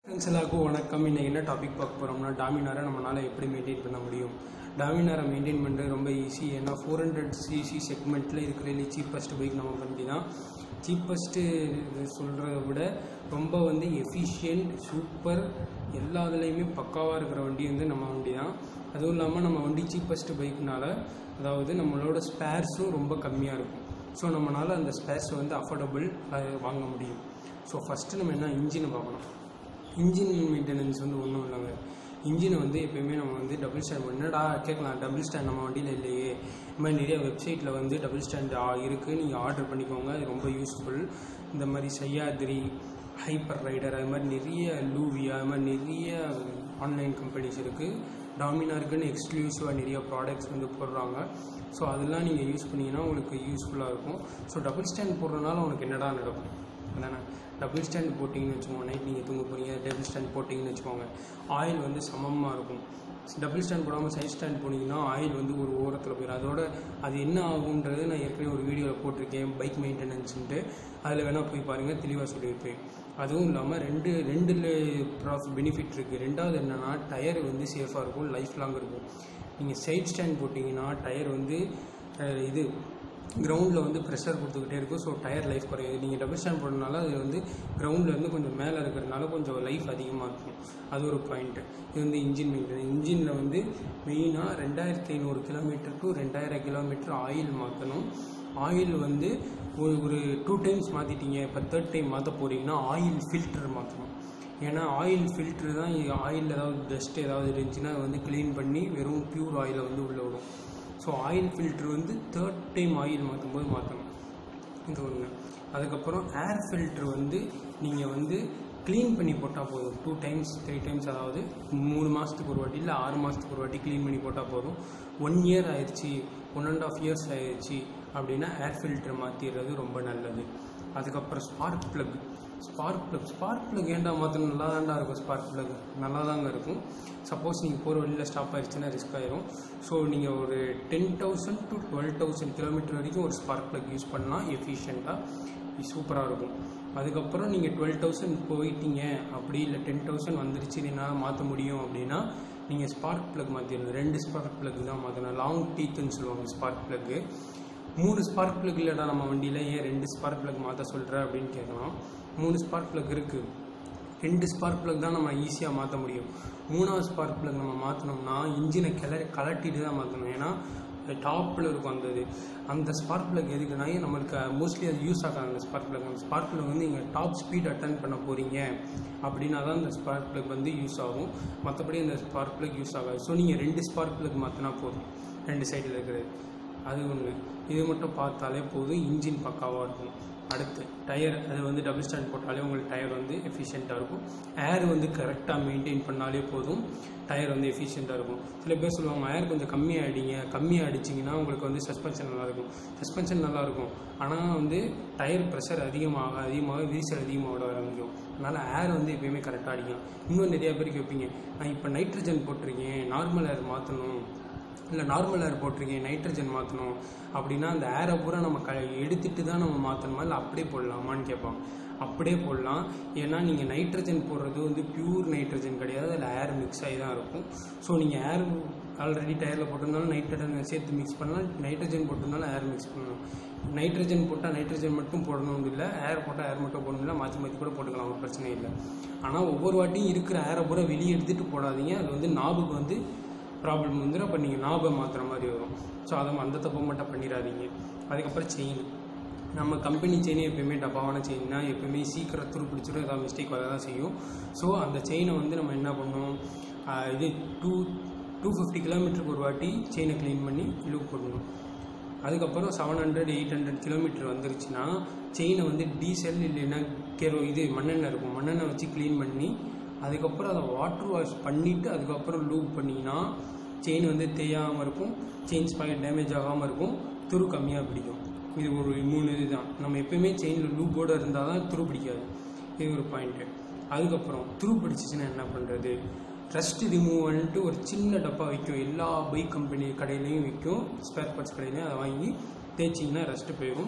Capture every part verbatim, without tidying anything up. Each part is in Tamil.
ஃப்ரெண்ட்ஸ் எல்லாருக்கும் வணக்கம். இன்றைக்கி என்ன டாபிக் பார்க்க போகிறோம்னா, டாமினாரை நம்மளால் எப்படி மெயின்டைன் பண்ண முடியும். டாமினாரை மெயின்டைன் பண்ணுறது ரொம்ப ஈஸி. ஏன்னா ஃபோர் ஹண்ட்ரட் சிசி செக்மெண்ட்டில் இருக்கிறதுலே சீப்பஸ்ட் பைக் நம்ம வண்டி தான். சீப்பஸ்ட்டு சொல்கிறத விட ரொம்ப வந்து எஃபிஷியன்ட், சூப்பர், எல்லா இதுலேயுமே பக்காவாக இருக்கிற வண்டி வந்து நம்ம வண்டி தான். அதுவும் இல்லாமல் நம்ம வண்டி சீப்பஸ்ட்டு பைக்குனால அதாவது நம்மளோட ஸ்பேர்ஸும் ரொம்ப கம்மியாக இருக்கும். ஸோ நம்மளால் அந்த ஸ்பேர்ஸ் வந்து அஃபோர்டபுள் வாங்க முடியும். ஸோ ஃபஸ்ட்டு நம்ம என்ன இன்ஜினை பார்க்கணும். இன்ஜின் மெயின்டெனன்ஸ் வந்து ஒன்றும் இல்லைங்க. இன்ஜினை வந்து எப்போயுமே நம்ம வந்து டபுள் ஸ்டாண்ட் என்னடா கேட்கலாம், டபுள் ஸ்டாண்ட் நம்ம வண்டியில் இல்லையே. இந்த மாதிரி நிறைய வெப்சைட்டில் வந்து டபுள் ஸ்டாண்ட் இருக்குது, நீங்கள் ஆர்டர் பண்ணிக்கோங்க, அது ரொம்ப யூஸ்ஃபுல். இந்த மாதிரி சையாத்ரி, ஹைப்பர் ரைடர், அது மாதிரி நிறைய லூவியா, அது மாதிரி நிறைய ஆன்லைன் கம்பெனிஸ் இருக்குது. டாமினாருக்குன்னு எக்ஸ்க்ளூசிவாக நிறைய ப்ராடக்ட்ஸ் வந்து போடுறாங்க. ஸோ அதெல்லாம் நீங்கள் யூஸ் பண்ணிங்கன்னா உங்களுக்கு யூஸ்ஃபுல்லாக இருக்கும். ஸோ டபுள் ஸ்டாண்ட் போடுறதுனால உனக்கு என்னடா நடக்கும் அதானே. டபுள் ஸ்டாண்ட் போட்டிங்கன்னு வச்சுக்கோங்க, நைட் நீங்கள் தூங்க போகிறீங்க, டபுள் ஸ்டாண்ட் போட்டிங்கன்னு வச்சுக்கோங்க, ஆயில் வந்து சமமாக இருக்கும். டபுள் ஸ்டாண்ட் போடாமல் சைட் ஸ்டாண்ட் போனீங்கன்னா ஆயில் வந்து ஒரு ஓரத்தில் போயிடும். அதோட அது என்ன ஆகுன்றது நான் ஏற்கனவே ஒரு வீடியோவில் போட்டிருக்கேன், பைக் மெயின்டெனன்ஸுன்ட்டு. அதில் வேணால் போய் பாருங்கள், தெளிவாக சொல்லியிருப்பேன். அதுவும் இல்லாமல் ரெண்டு ரெண்டில் ப்ராஃபிட் பெனிஃபிட் இருக்குது. ரெண்டாவது என்னென்னா, டயர் வந்து சேஃபாக இருக்கும், லைஃப் லாங் இருக்கும். நீங்கள் சைட் ஸ்டாண்ட் போட்டிங்கன்னா டயர் வந்து இது கிரவுண்டில் வந்து ப்ரெஷர் கொடுத்துக்கிட்டே இருக்கும். ஸோ டயர் லைஃப் குறையாது. நீங்கள் டபுள் ஸ்டாண்ட் போடுறதுனால அது வந்து கிரவுண்ட்லேருந்து கொஞ்சம் மேலே இருக்கிறதுனால கொஞ்சம் லைஃப் அதிகமாக இருக்கும். அது ஒரு பாயிண்ட்டு. இது வந்து இன்ஜின் மெயின்டெனன்ஸ். இன்ஜினில் வந்து மெயினாக ரெண்டாயிரத்தி ஐநூறு கிலோமீட்டர் டு ரெண்டாயிரம் கிலோமீட்டர் ஆயில் மாற்றணும். ஆயில் வந்து ஒரு ஒரு டூ டைம்ஸ் மாற்றிட்டீங்க, இப்போ தேர்ட் டைம் மாற்ற போகிறீங்கன்னா ஆயில் ஃபில்டர் மாற்றணும். ஏன்னா ஆயில் ஃபில்ட்ரு தான் ஆயில் ஏதாவது டஸ்ட் ஏதாவது இருந்துச்சுன்னா வந்து க்ளீன் பண்ணி வெறும் பியூர் ஆயிலை வந்து உள்ளே விடும். ஸோ ஆயில் ஃபில்ட்ரு வந்து தேர்ட் டைம் ஆயில் மாற்றும் போது மாற்றணும். இது ஒன்று. அதுக்கப்புறம் ஏர் ஃபில்ட்ரு வந்து நீங்கள் வந்து க்ளீன் பண்ணி போட்டால் போதும். டூ டைம்ஸ் த்ரீ டைம்ஸ், அதாவது மூணு மாதத்துக்கு ஒரு வாட்டி இல்லை ஆறு மாதத்துக்கு ஒரு வாட்டி க்ளீன் பண்ணி போட்டால் போதும். ஒன் இயர் ஆயிடுச்சு, ஒன் அண்ட் ஆஃப் இயர்ஸ் ஆயிடுச்சு அப்படின்னா ஏர் ஃபில்ட்ரு மாற்றிடுறது ரொம்ப நல்லது. அதுக்கப்புறம் spark plug spark plug spark plug ஏன்டா மாற்றணும், நல்லா தான்டா இருக்கும். ஸ்பார்க் ப்ளக் நல்லா தாங்க இருக்கும். சப்போஸ் நீங்கள் போகிற வழியில் ஸ்டாப் ஆகிடுச்சுன்னா ரிஸ்க் ஆயிரும். ஸோ நீங்கள் ஒரு ten thousand to twelve thousand kilometre வரைக்கும் ஒரு ஸ்பார்க் ப்ளக் யூஸ் பண்ணால் எஃபிஷியண்ட்டாக சூப்பராக இருக்கும். அதுக்கப்புறம் நீங்கள் டுவெல் தௌசண்ட் போயிட்டீங்க அப்படி இல்லை டென் தௌசண்ட் வந்துருச்சு என்னால் மாற்ற முடியும் அப்படின்னா நீங்கள் ஸ்பார்க் ப்ளக் மாற்றிடணும். ரெண்டு ஸ்பார்க் ப்ளக் தான் மாற்றணும். லாங் டீத்துன்னு சொல்லுவாங்க ஸ்பார்க் ப்ளக்கு. மூணு ஸ்பார்க் ப்ளக் இல்லைடா நம்ம வண்டியில், ஏன் ரெண்டு ஸ்பார்க் ப்ளக் மாற்ற சொல்கிற அப்படின்னு கேட்கலாம். மூணு ஸ்பார்க் ப்ளக் இருக்குது, ரெண்டு ஸ்பார்க் ப்ளக் தான் நம்ம ஈஸியாக மாற்ற முடியும். மூணாவது ஸ்பார்க் ப்ளக் நம்ம மாற்றினோம்னா இன்ஜினை கிளறி கலட்டிட்டு தான் மாற்றணும். ஏன்னா டாப்பில் இருக்கும் அந்த இது. அந்த ஸ்பார்க் ப்ளக் எதுக்குன்னா நம்மளுக்கு மோஸ்ட்லி அது யூஸ் ஆகாது. அந்த ஸ்பார்க் ப்ளக் அந்த ஸ்பார்க் ப்ளக் வந்து நீங்கள் டாப் ஸ்பீட் அட்டன் பண்ண போகிறீங்க அப்படின்னா தான் அந்த ஸ்பார்க் ப்ளக் வந்து யூஸ் ஆகும். மற்றபடி அந்த ஸ்பார்க் ப்ளக் யூஸ் ஆகாது. ஸோ நீங்கள் ரெண்டு ஸ்பார்க் ப்ளக் மாற்றினா போதும், ரெண்டு சைடில் இருக்கிறது. அது ஒன்று. இது மட்டும் பார்த்தாலே போதும், இன்ஜின் பக்காவாக இருக்கும். அடுத்து டயர், அது வந்து டபுள் ஸ்டாண்ட் போட்டாலே உங்களுக்கு டயர் வந்து எஃபிஷியண்ட்டாக இருக்கும். ஏர் வந்து கரெக்டாக மெயின்டைன் பண்ணாலே போதும், டயர் வந்து எஃபிஷியண்ட்டாக இருக்கும். சில பேர் சொல்லுவாங்க ஏர் கொஞ்சம் கம்மியாக அடிங்க, கம்மியாக அடிச்சிங்கன்னா உங்களுக்கு வந்து சஸ்பென்ஷன் நல்லாயிருக்கும். சஸ்பென்ஷன் நல்லாயிருக்கும், ஆனால் வந்து டயர் ப்ரெஷர் அதிகமாக அதிகமாக விரிசல் அதிகமாக ஆரம்பிக்கும். அதனால் ஏர் வந்து எப்போயுமே கரெக்டாக அடிக்கும். இன்னும் நிறையா பேருக்கு வைப்பீங்க, நான் இப்போ நைட்ரஜன் போட்டிருக்கேன், நார்மல் ஏர் மாற்றணும், இல்லை நார்மல் ஏர் போட்டிருக்கேன், நைட்ரஜன் மாற்றணும் அப்படின்னா அந்த ஏரை பூரா நம்ம க எடுத்துகிட்டு தான் நம்ம மாற்றணுமா இல்லை அப்படியே போடலாமான்னு கேட்பாங்க. அப்படியே போடலாம். ஏன்னா நீங்கள் நைட்ரஜன் போடுறது வந்து பியூர் நைட்ரஜன் கிடையாது, அதில் ஏர் மிக்ஸ் ஆகி தான் இருக்கும். ஸோ நீங்கள் ஏர் ஆல்ரெடி டயரில் போட்டிருந்தாலும் நைட்ரஜன் சேர்த்து மிக்ஸ் பண்ணலாம், நைட்ரஜன் போட்டிருந்தாலும் ஏர் மிக்ஸ் பண்ணலாம். நைட்ரஜன் போட்டால் நைட்ரஜன் மட்டும் போடணும் இல்லை, ஏர் போட்டால் ஏர் மட்டும் போடணும் இல்லை, மாற்றி மாற்றி கூட போட்டுக்கலாம், ஒரு பிரச்சனை இல்லை. ஆனால் ஒவ்வொரு வாட்டியும் இருக்கிற ஏரை பூரா வெளியே எடுத்துகிட்டு போடாதீங்க. அது வந்து நாபுக்கு வந்து ப்ராப்ளம் வந்துடும். அப்போ நீங்கள் நாபை மாற்றுற மாதிரி வரும். ஸோ அதை அந்த தப்பை மட்டும் பண்ணிடாதீங்க. அதுக்கப்புறம் செயின், நம்ம கம்பெனி செயினே எப்போயுமே டப்பாவான செயின்னா எப்போயுமே சீக்கிரம் துரு பிடிச்சிடும், ஏதாவது மிஸ்டேக் வர தான் செய்யும். ஸோ அந்த செயினை வந்து நம்ம என்ன பண்ணணும், இது டூ டூ ஃபிஃப்டி கிலோமீட்டருக்கு ஒரு வாட்டி செயினை க்ளீன் பண்ணி லூப் போடணும். அதுக்கப்புறம் seven hundred eight hundred kilometre வந்துருச்சுன்னா செயினை வந்து டீசல் இல்லைன்னா கெரோ இது மண்ணெண்ணெய் இருக்கும், மண்ணெண்ணெய் வச்சு க்ளீன் பண்ணி அதுக்கப்புறம் அதை வாட்டர் வாஷ் பண்ணிவிட்டு அதுக்கப்புறம் லூப் பண்ணிங்கன்னா செயின் வந்து தேயாமல் இருக்கும், செயின் ஸ்பாக்கெட் டேமேஜ் ஆகாமல் இருக்கும், துரு கம்மியாக பிடிக்கும். இது ஒரு மூணு இது தான். நம்ம எப்போயுமே செயினில் லூப்போடு இருந்தால் தான் துரு பிடிக்காது. இது ஒரு பாயிண்ட்டு. அதுக்கப்புறம் துரு பிடிச்சிச்சின்னா என்ன பண்ணுறது, ரஸ்ட் ரிமூவல்ன்ட்டு ஒரு சின்ன டப்பா விற்கும், எல்லா பைக் கம்பெனி கடையிலையும் விற்கும், ஸ்பேர் பார்ட்ஸ் கடையிலையும். அதை வாங்கி தேய்ச்சிங்கன்னா ரஸ்ட்டு போயிடும்.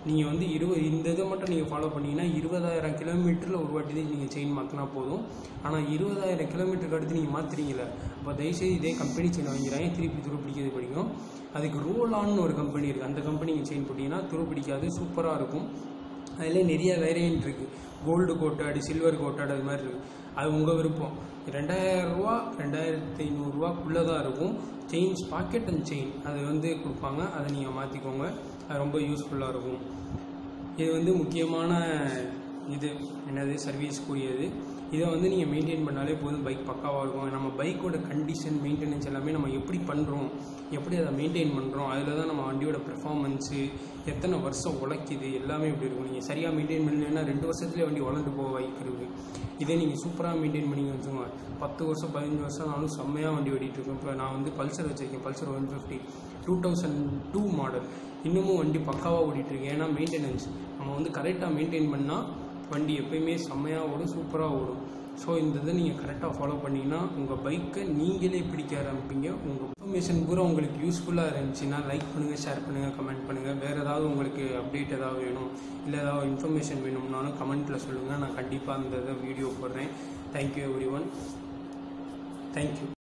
நீங்கள் வந்து இருபது இந்த இதை மட்டும் நீங்கள் ஃபாலோ பண்ணிங்கன்னா இருபதாயிரம் கிலோமீட்டரில் ஒரு வாட்டி தான் நீங்கள் செயின் மாற்றினா போதும். ஆனால் இருபதாயிரம் கிலோமீட்டருக்கு அடுத்து நீங்கள் மாற்றுறீங்களே, அப்போ தயவுசெய்து இதே கம்பெனி செயின் வாங்கிறாங்க, திருப்பி துரு பிடிக்கிறது பிடிக்கும். அதுக்கு ரோலான்னு ஒரு கம்பெனி இருக்குது, அந்த கம்பெனி நீங்கள் செயின் போட்டிங்கன்னா துரு பிடிக்காது, சூப்பராக இருக்கும். அதில் நிறைய வேரியன்ட் இருக்குது, கோல்டு கோட்டாடு, சில்வர் கோட்டாடு, அது மாதிரி இருக்குது. அது உங்கள் விருப்பம். ரெண்டாயிரரூவா ரெண்டாயிரத்தி ஐநூறுரூவாக்குள்ளே தான் இருக்கும். செயின்ஸ் பாக்கெட் அண்ட் செயின் அது வந்து கொடுப்பாங்க, அதை நீங்கள் மாற்றிக்கோங்க, அது ரொம்ப யூஸ்ஃபுல்லாக இருக்கும். இது வந்து முக்கியமான இது என்னது சர்வீஸ்க்குரியது. இதை வந்து நீங்கள் மெயின்டைன் பண்ணாலே போதும், பைக் பக்காவாக இருக்கும். நம்ம பைக்கோட கண்டிஷன் மெயின்டெனன்ஸ் எல்லாமே நம்ம எப்படி பண்ணுறோம், எப்படி அதை மெயின்டைன் பண்ணுறோம், அதில் தான் நம்ம வண்டியோட பெர்ஃபார்மன்ஸு எத்தனை வருஷம் உழைக்குது எல்லாமே இப்படி இருக்கும். நீங்கள் சரியாக மெயின்டைன் பண்ணலைன்னா ரெண்டு வருஷத்துலேயே வண்டி வளர்ந்து போக வாய்ப்பு இருக்குது. இதே நீங்கள் சூப்பராக மெயின்டைன் பண்ணிங்க வச்சுக்கோங்க, பத்து வருஷம் பதினஞ்சு வருஷம் நானும் செம்மையாக வண்டி ஓடிட்டுருக்கோம். இப்போ நான் வந்து பல்சர் வச்சுருக்கேன், Pulsar one fifty two thousand two model. இன்னமும் வண்டி பக்காவாக ஓடிட்டுருக்கேன். ஏன்னா மெயின்டெனன்ஸ் நம்ம வந்து கரெக்டாக மெயின்டைன் பண்ணால் வண்டி எப்போயுமே செம்மையாக ஓடும், சூப்பராக ஓடும். ஸோ இந்த இதை நீங்கள் கரெக்டாக ஃபாலோ பண்ணிங்கன்னா உங்கள் பைக்கை நீங்களே பிடிக்க ஆரம்பிப்பீங்க. உங்கள் இன்ஃபர்மேஷன் பூரா உங்களுக்கு யூஸ்ஃபுல்லாக இருந்துச்சுன்னா லைக் பண்ணுங்கள், ஷேர் பண்ணுங்கள், கமெண்ட் பண்ணுங்கள். வேறு ஏதாவது உங்களுக்கு அப்டேட் ஏதாவது வேணும், இல்லை ஏதாவது இன்ஃபர்மேஷன் வேணும்னாலும் கமெண்ட்டில் சொல்லுங்கள். நான் கண்டிப்பாக அந்த இதை வீடியோ போடுறேன். Thank you everyone, thank you.